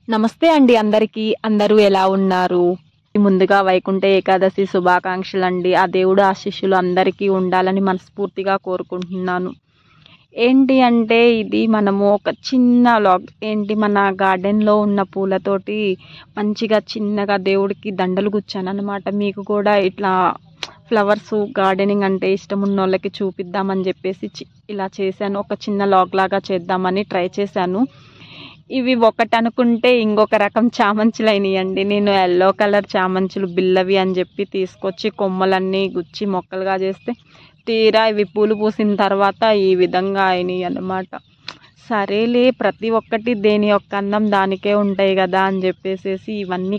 నమస్తే అండి అందరికీ. అందరూ ఎలా ఉన్నారు? ముందుగా వైకుంఠ ఏకాదశి శుభాకాంక్షలు అండి. ఆ దేవుడు ఆశీస్సులు అందరికీ ఉండాలని మనస్ఫూర్తిగా కోరుకుంటున్నాను. ఏంటి అంటే ఇది మనము ఒక చిన్న లాగ్ మన గార్డెన్లో ఉన్న పూలతోటి మంచిగా చిన్నగా దేవుడికి దండలు గుచ్చానన్నమాట. మీకు కూడా ఇట్లా ఫ్లవర్స్ గార్డెనింగ్ అంటే ఇష్టం ఉన్న వాళ్ళకి చూపిద్దామని చెప్పేసి ఇలా చేశాను. ఒక చిన్న లాగ్ లాగా చేద్దామని ట్రై చేశాను. ఇవి ఒకటి అనుకుంటే ఇంకొక రకం చామంతులు అయినాయండి. నేను ఎల్లో కలర్ చామంతులు బిల్లవి అని చెప్పి తీసుకొచ్చి కొమ్మలన్నీ గుచ్చి మొక్కలుగా చేస్తే తీరా ఇవి పూలు పూసిన తర్వాత ఈ విధంగా అయినాయి అన్నమాట. సరేలే, ప్రతి ఒక్కటి దేని యొక్క అందం దానికే ఉంటాయి కదా అని చెప్పేసి ఇవన్నీ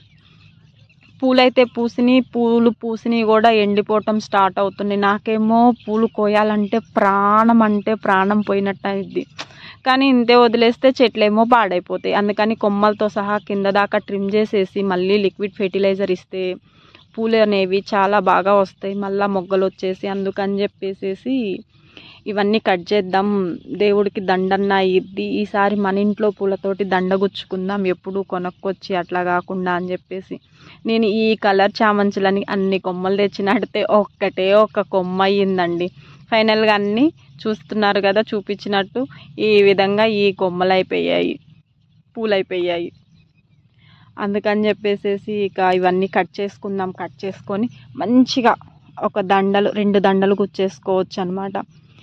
పూలైతే పూసినాయి. పూలు పూసినవి కూడా ఎండిపోవటం స్టార్ట్ అవుతున్నాయి. నాకేమో పూలు కోయాలంటే ప్రాణం, అంటే ప్రాణం పోయినట్టు అయింది. కానీ ఇంతే వదిలేస్తే చెట్లేమో పాడైపోతాయి. అందుకని కొమ్మలతో సహా కింద దాకా ట్రిమ్ చేసేసి మళ్ళీ లిక్విడ్ ఫెర్టిలైజర్ ఇస్తే పూలు అనేవి చాలా బాగా వస్తాయి, మళ్ళీ మొగ్గలు వచ్చేసి. అందుకని చెప్పేసి ఇవన్నీ కట్ చేద్దాం, దేవుడికి దండన్న ఇద్ది, ఈసారి మన ఇంట్లో పూలతోటి దండ గుచ్చుకుందాం, ఎప్పుడు కొనుక్కొచ్చి అట్లా కాకుండా అని చెప్పేసి నేను ఈ కలర్ చామంతులని అన్ని కొమ్మలు తెచ్చి నడితే ఒక్కటే ఒక కొమ్మ అయ్యిందండి. ఫైనల్గా అన్నీ చూస్తున్నారు కదా చూపించినట్టు, ఈ విధంగా ఈ కొమ్మలు అయిపోయాయి, పూలు అయిపోయాయి. అందుకని చెప్పేసి ఇక ఇవన్నీ కట్ చేసుకుందాం. కట్ చేసుకొని మంచిగా ఒక దండలు 2 దండలు గుచ్చేసుకోవచ్చు అనమాట.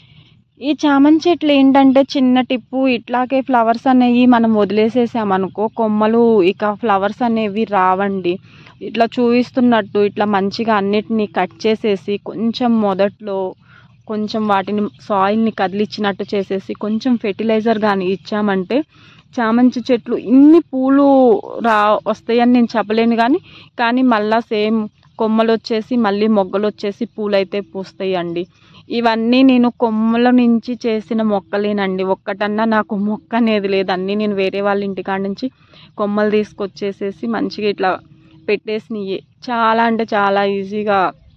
ఈ చామంతి చెట్లు ఏంటంటే చిన్న టిప్పు, ఇట్లాగే ఫ్లవర్స్ అనేవి మనం వదిలేసేసామనుకో కొమ్మలు ఇక ఫ్లవర్స్ అనేవి రావండి. ఇట్లా చూపిస్తున్నట్టు ఇట్లా మంచిగా అన్నిటినీ కట్ చేసేసి కొంచెం మొదట్లో కొంచెం వాటిని సాయిల్ని కదిలిచ్చినట్టు చేసేసి కొంచెం ఫెర్టిలైజర్ కానీ ఇచ్చామంటే చామంతి చెట్లు ఇన్ని పూలు వస్తాయని నేను చెప్పలేను, కానీ మళ్ళీ సేమ్ కొమ్మలు వచ్చేసి మళ్ళీ మొగ్గలు వచ్చేసి పూలు అయితే పూస్తాయి అండి. ఇవన్నీ నేను కొమ్మల నుంచి చేసిన మొక్కలేనండి. ఒక్కటన్నా నాకు మొక్క అనేది లేదు. అన్నీ నేను వేరే వాళ్ళ ఇంటికాడ నుంచి కొమ్మలు తీసుకొచ్చేసేసి మంచిగా ఇట్లా పెట్టేసినవి. చాలా అంటే చాలా ఈజీగా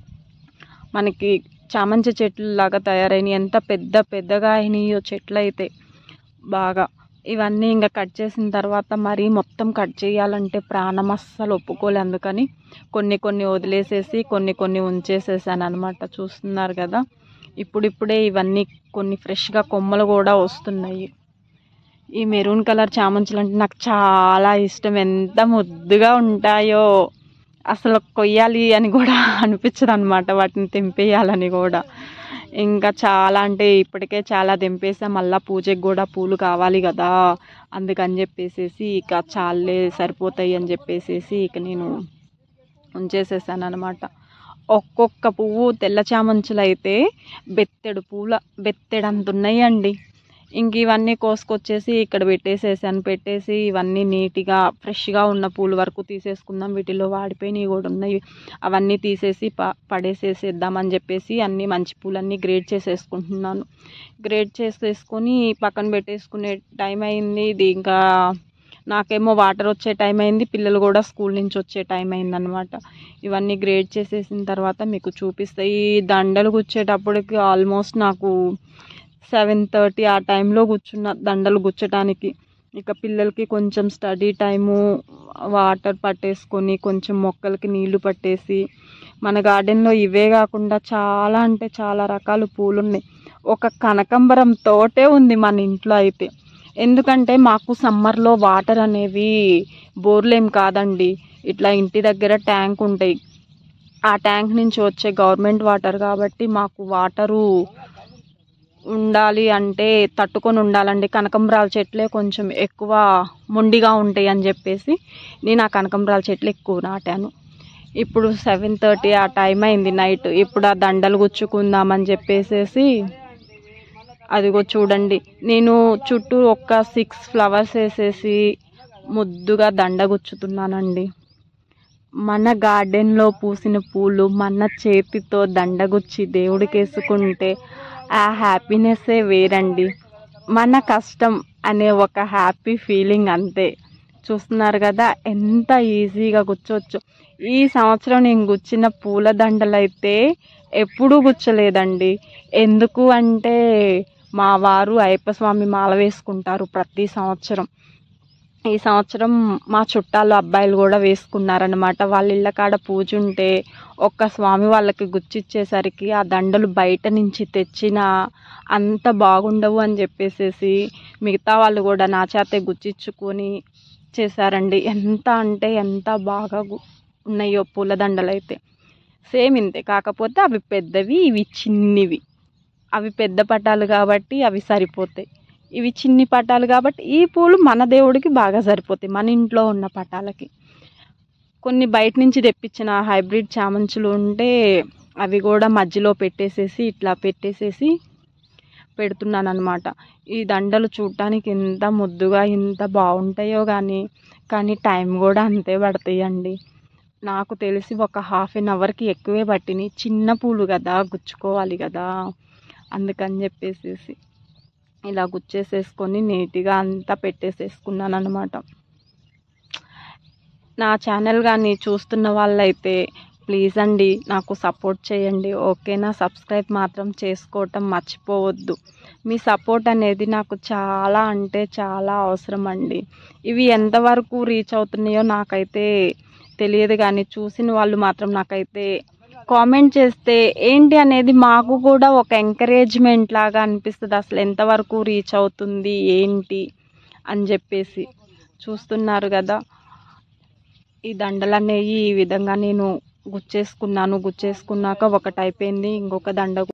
మనకి చామంతి చెట్లు లాగా తయారైనవి. ఎంత పెద్దగా అయినాయో చెట్లు అయితే బాగా. ఇవన్నీ ఇంకా కట్ చేసిన తర్వాత మరీ మొత్తం కట్ చేయాలంటే ప్రాణం అస్సలు ఒప్పుకోలే. అందుకని కొన్ని వదిలేసేసి కొన్ని ఉంచేసేసాను అనమాట. చూస్తున్నారు కదా, ఇప్పుడిప్పుడే ఇవన్నీ కొన్ని ఫ్రెష్గా కొమ్మలు కూడా వస్తున్నాయి. ఈ మెరూన్ కలర్ చామంతులు అంటే నాకు చాలా ఇష్టం. ఎంత ముద్దుగా ఉంటాయో అసలు కొయ్యాలి అని కూడా అనిపించదు అనమాట, వాటిని తెంపేయాలని కూడా. ఇంకా చాలా అంటే ఇప్పటికే చాలా తెంపేసా, మళ్ళీ పూజకి కూడా పూలు కావాలి కదా, అందుకని చెప్పేసి ఇక చాలే సరిపోతాయి అని చెప్పేసి ఇక నేను ఉంచేసేసాను అనమాట. ఒక్కొక్క పువ్వు తెల్ల చామంతులు అయితే బెత్తెడంత ఉన్నాయండి. ఇంక ఇవన్నీ కోసుకొచ్చేసి ఇక్కడ పెట్టేసి ఇవన్నీ నీట్గా ఫ్రెష్గా ఉన్న పూలు వరకు తీసేసుకుందాం. వీటిలో వాడిపోయినవి కూడా ఉన్నాయి, అవన్నీ తీసేసి పడేసేసేద్దామని చెప్పేసి అన్నీ మంచి పూలన్నీ గ్రేడ్ చేసేసుకుంటున్నాను. గ్రేడ్ చేసేసుకొని పక్కన పెట్టేసుకునే టైం అయింది. ఇది ఇంకా నాకేమో వాటర్ వచ్చే టైం అయింది, పిల్లలు కూడా స్కూల్ నుంచి వచ్చే టైం అయిందనమాట. ఇవన్నీ గ్రేడ్ చేసేసిన తర్వాత మీకు చూపిస్తాయి. ఈ దండలు గుచ్చేటప్పటికి ఆల్మోస్ట్ నాకు 7:30 ఆ టైంలో కూర్చున్న దండలు గుచ్చటానికి. ఇక పిల్లలకి కొంచెం స్టడీ టైము, వాటర్ పట్టేసుకొని కొంచెం మొక్కలకి నీళ్లు పట్టేసి, మన గార్డెన్లో ఇవే కాకుండా చాలా అంటే చాలా రకాల పూలు ఉన్నాయి. ఒక కనకాంబరం తోటే ఉంది మన ఇంట్లో అయితే. ఎందుకంటే మాకు సమ్మర్లో వాటర్ అనేవి బోర్లేం కాదండి, ఇట్లా ఇంటి దగ్గర ట్యాంక్ ఉంటాయి. ఆ ట్యాంక్ నుంచి వచ్చే గవర్నమెంట్ వాటర్ కాబట్టి మాకు వాటరు ఉండాలి అంటే తట్టుకొని ఉండాలండి. కనకాంబరాల చెట్లే కొంచెం ఎక్కువ మొండిగా ఉంటాయి అని చెప్పేసి నేను ఆ కనకాంబరాల చెట్లు ఎక్కువ నాటాను. ఇప్పుడు 7:30 ఆ టైం అయింది నైట్. ఇప్పుడు ఆ దండలు గుచ్చుకుందామని చెప్పేసి అదిగో చూడండి, నేను చుట్టూ ఒక 6 ఫ్లవర్స్ వేసేసి ముద్దుగా దండ గుచ్చుతున్నానండి. మన గార్డెన్లో పూసిన పూలు మన చేతితో దండగుచ్చి దేవుడికి వేసుకుంటే ఆ హ్యాపీనెస్సే వేరండి. మన కష్టం అనే ఒక హ్యాపీ ఫీలింగ్ అంతే. చూస్తున్నారు కదా ఎంత ఈజీగా గుచ్చవచ్చు. ఈ సంవత్సరం నేను గుచ్చిన పూల దండలు అయితే ఎప్పుడూ గుచ్చలేదండి. ఎందుకు అంటే మా వారు అయ్యప్ప స్వామి మాల వేసుకుంటారు ప్రతి సంవత్సరం. ఈ సంవత్సరం మా చుట్టాలు అబ్బాయిలు కూడా వేసుకున్నారనమాట. వాళ్ళ ఇళ్ళ కాడ పూజ ఉంటే ఒక్క స్వామి వాళ్ళకి గుచ్చిచ్చేసరికి ఆ దండలు బయట నుంచి తెచ్చిన అంత బాగుండవు అని చెప్పేసేసి మిగతా వాళ్ళు కూడా నా చేతే గుచ్చిచ్చుకొని చేశారండి. ఎంత అంటే ఎంత బాగా ఉన్నాయో పూలదండలు అయితే. సేమ్ ఇంతే, కాకపోతే అవి పెద్దవి, ఇవి చిన్నవి. అవి పెద్ద పటాలు కాబట్టి అవి సరిపోతాయి, ఇవి చిన్ని పటాలు కాబట్టి ఈ పూలు మన దేవుడికి బాగా సరిపోతాయి, మన ఇంట్లో ఉన్న పటాలకి. కొన్ని బయట నుంచి తెప్పించిన హైబ్రిడ్ చామంతులు ఉంటే అవి కూడా మధ్యలో పెట్టేసేసి ఇట్లా పెట్టేసేసి పెడుతున్నాను అనమాట. ఈ దండలు చూడటానికి ఎంత ముద్దుగా ఎంత బాగుంటాయో కానీ టైం కూడా అంతే పడతాయండి. నాకు తెలిసి ఒక హాఫ్ అన్ అవర్కి ఎక్కువే పట్టినాయి. చిన్న పూలు కదా, గుచ్చుకోవాలి కదా, అందుకని చెప్పేసేసి ఇలా గుచ్చేసేసుకొని నీట్గా అంతా పెట్టేసేసుకున్నాను అనమాట. నా ఛానల్ కానీ చూస్తున్న వాళ్ళైతే ప్లీజ్ అండి నాకు సపోర్ట్ చేయండి, ఓకేనా? సబ్స్క్రైబ్ మాత్రం చేసుకోవటం మర్చిపోవద్దు. మీ సపోర్ట్ అనేది నాకు చాలా అంటే చాలా అవసరం అండి. ఇవి ఎంతవరకు రీచ్ అవుతున్నాయో నాకైతే తెలియదు, కానీ చూసిన వాళ్ళు మాత్రం నాకైతే కామెంట్ చేస్తే ఏంటి అనేది మాకు కూడా ఒక ఎంకరేజ్మెంట్ లాగా అనిపిస్తుంది. అసలు ఎంతవరకు రీచ్ అవుతుంది ఏంటి అని చెప్పేసి. చూస్తున్నారు కదా, ఈ దండలు అనేవి ఈ విధంగా నేను గుచ్చేసుకున్నాను. గుచ్చేసుకున్నాక ఒకటి అయిపోయింది, ఇంకొక దండ